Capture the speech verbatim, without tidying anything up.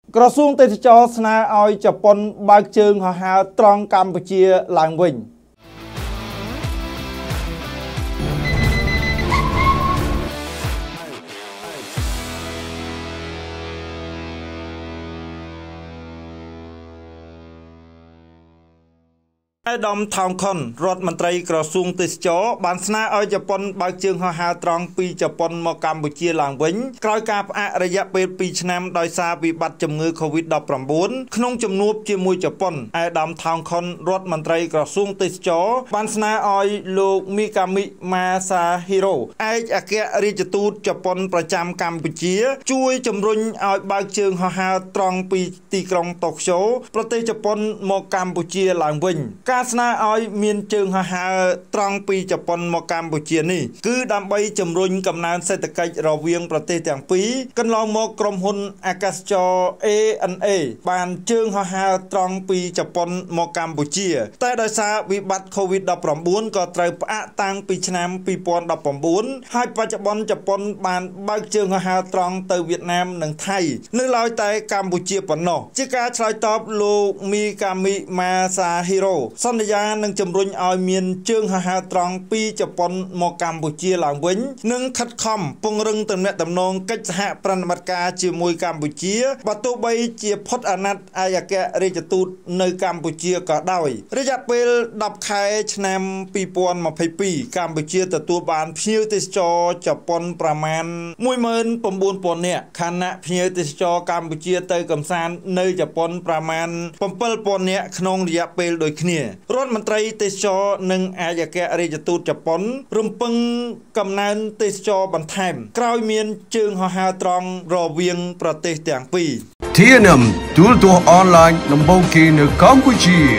ក្រសួងទេសចរស្នើឲ្យជប៉ុនបើកជើងហោះហើរត្រង់កម្ពុជាឡើងវិញឯកឧត្តមថោងខុនរដ្ឋមន្ត្រីក្រសួងទេសចរបានស្នើឲ្យជប៉ុនបើកជើងហោះហើរត្រង់ពីជប៉ុនមកកម្ពុជាឡើងវិញក្រោយការផ្អាករយៈពេលពីរឆ្នាំដោយសារវិបត្តិជំងឺ កូវីដ ដប់ប្រាំបួន ក្នុងជំនួបជាមួយជប៉ុនឯកឧត្តមថោងខុនរដ្ឋមន្ត្រីក្រសួងទេសចរបានស្នើឲ្យលោកមីកាមីម៉ាសាហ៊ីរ៉ូឯកអគ្គរដ្ឋទូតជប៉ុនប្រចាំកម្ពុជាជួយជំរុញឲ្យបើកជើងហោះហើរត្រង់ពីទីក្រុងតូក្យូប្រទេសជប៉ុនមកកម្ពុជាឡើងវិញការស្នើឲ្យមានជើងហោះហើរត្រង់ពីជប៉ុនមកកម្ពុជានេះគឺដើម្បីជំរុញកំណើនសេដ្ឋកិច្ចរវាងប្រទេសទាំងពីរកន្លងមកក្រុមហ៊ុនអាកាសចរ A N A បានជើងហោះហើរត្រង់ពីជប៉ុនមកកម្ពុជាតែដោយសារវិបត្តិ កូវីដ ដប់ប្រាំបួន ក៏ត្រូវផ្អាកតាំងពីឆ្នាំពីរពាន់ដប់ប្រាំបួនហើយបច្ចុប្បន្នជប៉ុនបានបើកជើងហោះហើរត្រង់ទៅវៀតណាមនិងថៃនៅឡើយតែកម្ពុជាប៉ុណ្ណោះជាការឆ្លើយតបលោកមីកាមីម៉ាសាហ៊ីរ៉ូសន្យានឹងជំរុញឲ្យមានជើងហោះហើរត្រង់ពីជប៉ុនមកកម្ពុជាឡើងវិញនិងខិតខំពង្រឹងទំនាក់ទំនងកិច្ចសហប្រតិបត្តិការជាមួយកម្ពុជាបើទោះបីជាផុតអាណត្តិឯកអគ្គរដ្ឋទូតនៅកម្ពុជាក៏ដោយរយៈពេលដប់ខែឆ្នាំពីរពាន់ម្ភៃពីរកម្ពុជាទទួលបានភ្ញៀវទេសចរជប៉ុនប្រមាណមួយម៉ឺន៩ពាន់នាក់ខណៈភ្ញៀវទេសចរកម្ពុជាទៅកំសាន្តនៅជប៉ុនប្រមាណ៧ពាន់នាក់ក្នុងរយៈពេលដូចគ្នារដ្ឋមន្ត្រីទេសចរនិងឯកអគ្គរដ្ឋទូតជប៉ុនរំពឹងកំណើនទេសចរបន្ថែមក្រោយមានជើងហោះហើរត្រង់រវាងប្រទេសទាំងពីរ T N M ទូរទស្សន៍អនឡាញដំបូងគេនៅកម្ពុជា